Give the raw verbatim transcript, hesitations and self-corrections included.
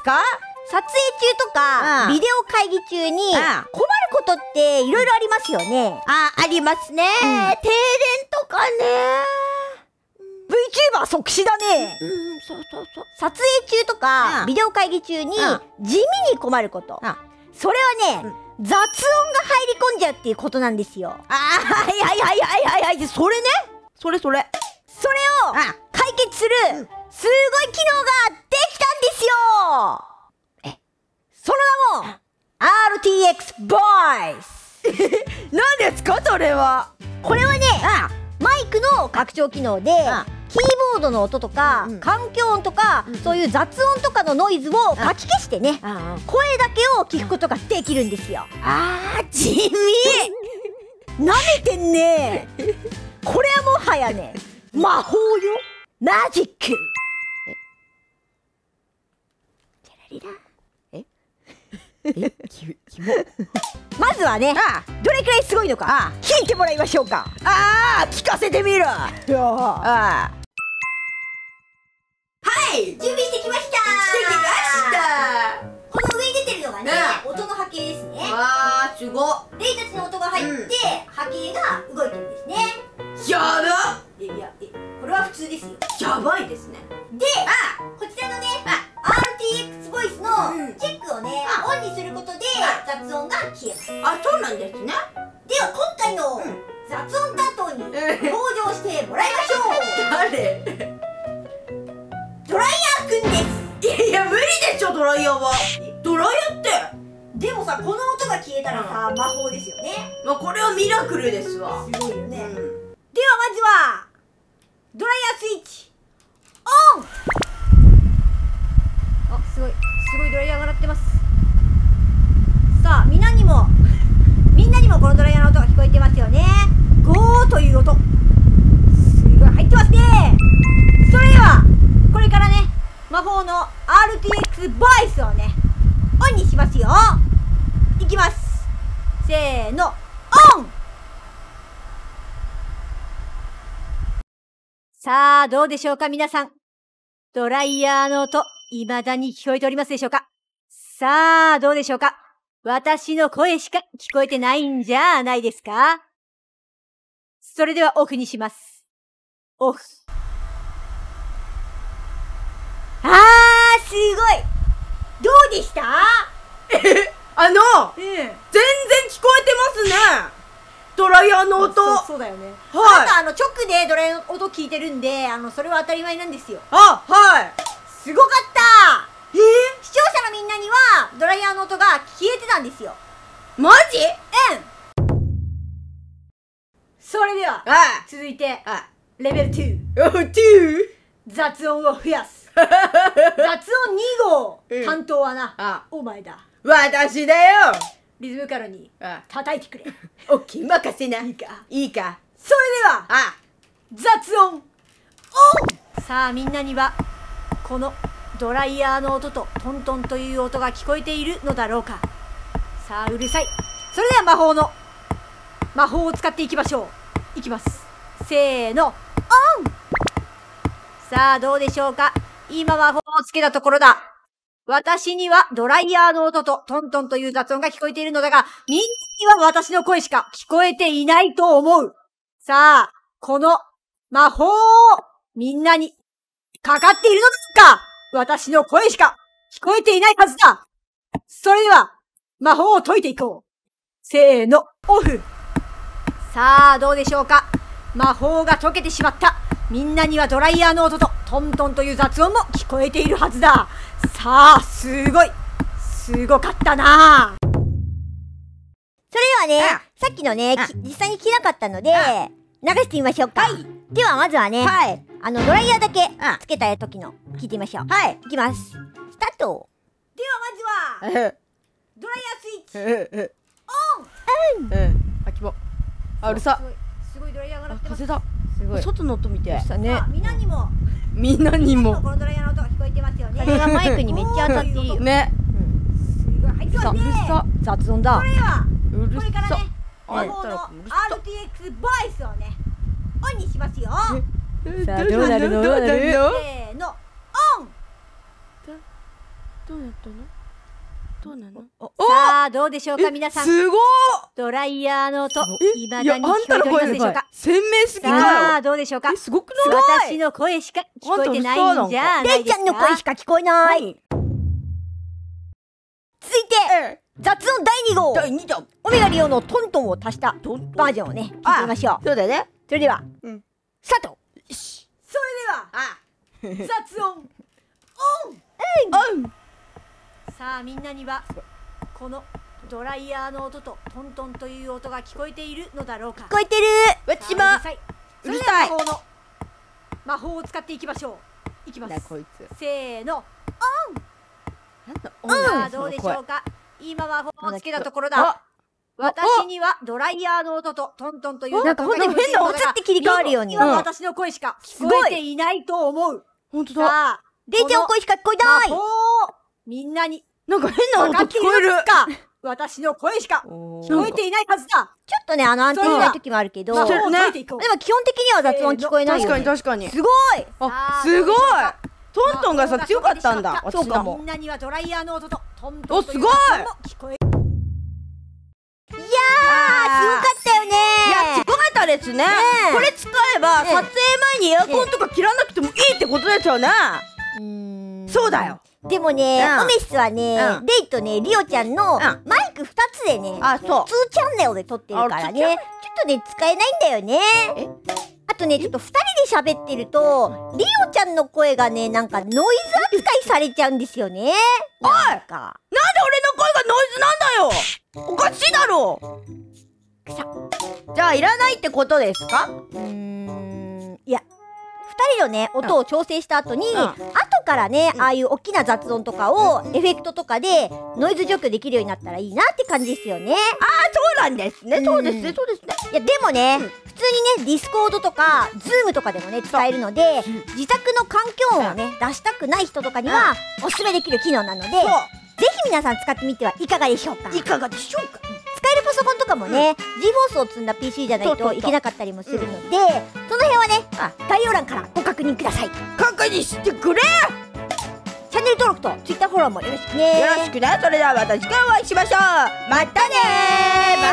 ですか？ 撮影中とか、ビデオ会議中に困ることっていろいろありますよね。 あ、ありますね。停電とかね。 VTuber 即死だね。 うん、そうそうそう。 撮影中とか、ビデオ会議中に地味に困ること。それはね、雑音が入り込んじゃうっていうことなんですよ。 あ、はいはいはいはいはいはい。それね。それそれ。 それを解決するすごい機能ができたんですよ。え、その名も アールティーエックス Voice。 何ですかそれは。 これはね、マイクの拡張機能でキーボードの音とか環境音とかそういう雑音とかのノイズをかき消してね、声だけを聞くことができるんですよ。 あー、地味。 なめてんね。これはもはやね、魔法よ。マジック。え、ええき、きも。まずはね、どれくらいすごいのか聞いてもらいましょうか。 ああ、聞かせてみる。ああ。 はい、準備してきました。 してきました。 この上に出てるのがね、音の波形ですね。 わあ、すごっ。 レイたちの音が入って、波形が動いてるんですね。 やばっ。 いや、え、これは普通ですよ。 やばいですね。 で、こちらのね、アールティーエックス ボイスのチェックをね、オンにすることで雑音が消えます。 あ、そうなんですね。 では今回の雑音担当に登場してもらいましょう。 誰？ ドライヤーくんです。 いやいや、無理でしょ、ドライヤーは。ドライヤーって。 でもさ、この音が消えたらさ、魔法ですよね。 まあ、これはミラクルですわ。 すごいよね。ではまずはドライヤースイッチオン。あ、すごいすごいドライヤーが鳴ってます。さあ、みんなにもみんなにもこのドライヤーの音が聞こえてますよね。ゴーという音、すごい入ってますね。それではこれからね、魔法の アールティーエックス ボイスをねオンにしますよ。いきます。せーの、オン。さあ、どうでしょうか皆さん。ドライヤーの音、未だに聞こえておりますでしょうか？さあ、どうでしょうか？私の声しか聞こえてないんじゃないですか？それではオフにします。オフ。あー、すごい。どうでした？ え、あの、うん、全然聞こえてますね。ドライヤーの音。 そう、そうだよね。はい。あなたあの直でドライヤーの音聞いてるんで、あのそれは当たり前なんですよ。 あ、はい。 すごかった。えー、視聴者のみんなにはドライヤーの音が消えてたんですよ。 マジ？ うん。それでは続いてレベルに。雑音を増やす。雑音に号担当はな、お前だ。 私だよ。 リズムカルに叩いてくれ。 オッケー、任せな。 いいかいいか。 それでは雑音オン。さあ、みんなにはこのドライヤーの音とトントンという音が聞こえているのだろうか。さあ、うるさい。それでは魔法の魔法を使っていきましょう。いきます。せーの、オン。さあ、どうでしょうか。今魔法をつけたところだ。私にはドライヤーの音とトントンという雑音が聞こえているのだが、みんなには私の声しか聞こえていないと思う。さあ、この魔法をみんなにかかっているのですか？私の声しか聞こえていないはずだ。それでは、魔法を解いていこう。せーの、オフ。さあ、どうでしょうか。魔法が解けてしまった。みんなにはドライヤーの音とトントンという雑音も聞こえているはずだ。さあ、すごい。すごかったな。それではね、さっきのね、実際に聞けなかったので、流してみましょうか。はい。ではまずはね、はい、あの、ドライヤーだけつけた時の聞いてみましょう。はい。いきます。スタート。ではまずは、ドライヤースイッチ。オン。 うん。あ、きも。あ、うるさ。 すごいドライヤーが鳴ってます。 風だ。すごい。外の音見て。 みんなにも。 みんなにも。 このドライヤーの音が聞こえてますよね。風がマイクにめっちゃ当たっていいよ。ね。すごい入ってますね。うるさ。雑音だ。これは、これからね、魔法の アールティーエックス ボイスをね、オンにしますよ。さあ、どうなるの？どうなる？せーの、オン。 どうなる？ どうなのどうなの？ さあ、どうでしょうか、皆さん。 すごー！ ドライヤーの音、いまいや、 だに聞こえておりますでしょうか。 鮮明すぎだよ。 さあ、どうでしょうか。 え、すごくない？ 私の声しか聞こえてないんじゃないレイですか。 ちゃんの声しか聞こえない。続いて、雑音だいに号。 だいにだん。 オメガリオのトントンを足したバージョンをね、聞いてみましょう。 そうだね。 それでは、 うんスタート。 それでは、雑音、オン。 うん。 さあ、みんなには、このドライヤーの音とトントンという音が聞こえているのだろうか。 聞こえてる。 私もさあうるさい。 うるさいそれでは魔法の魔法を使っていきましょう。いきます。 こいつ。 せーの。 うんさあ、どうでしょうか。今魔法をつけたところだ。私にはドライヤーの音とトントンという音が聞こえているのだが、 変な音って切り替わるように。 今は私の声しか聞こえていないと思う。 ほんとだ。 さあ、 レイちゃんの声しか聞こえない。 魔法をみんなになんか変な音聞こえる。 か私の声しか聞こえていないはずだ。 ちょっとね、あの、安定しない時もあるけど、でも魔法を解いていこう。 基本的には雑音聞こえないよね。 確かに確かに。 すごい。 あ、すごい。トントンがさ、強かったんだ。 そうかも。 みんなにはドライヤーの音とトントンお、すごい。 聞こえる。 いやー、すごかったよねー。 いや、すごかったですね。これ使えば、撮影前にエアコンとか切らなくてもいいってことですよね。 うーん。 そうだよ。 でもね、 うんオメシスはね、 うんレイとね、リオちゃんのんマイクふたつでね、 あ、そう。 にチャンネルで撮ってるからね、ちょっとね、使えないんだよね。 えあとね、ちょっとふたりで喋ってると、リオちゃんの声がね、なんかノイズ扱いされちゃうんですよね。 おいなんか。 なんで俺の声がノイズなんだよ。おかしいだろ。じゃあ、いらないってことですか？ うーん、いや、ふたりのね、音を調整した後に、 ん後からね、ああいう大きな雑音とかをエフェクトとかでノイズ除去できるようになったらいいなって感じですよね。 そうなんですね。そうですね。 うんそうですね。 いや、でもね、普通にね、ディスコードとか、ズームとかでもね、使えるので、自宅の環境音をね、出したくない人とかには、おすすめできる機能なので、ぜひ皆さん使ってみてはいかがでしょうか。 いかがでしょうか。 使えるパソコンとかもね、ジーフォースを積んだ ピーシー じゃないそうそうそうといけなかったりもするので、その辺はね、概要欄からご確認ください。 確認してくれ。 チャンネル登録と Twitter フォローもよろしくね。 よろしくね。それではまた次回お会いしましょう。またねー。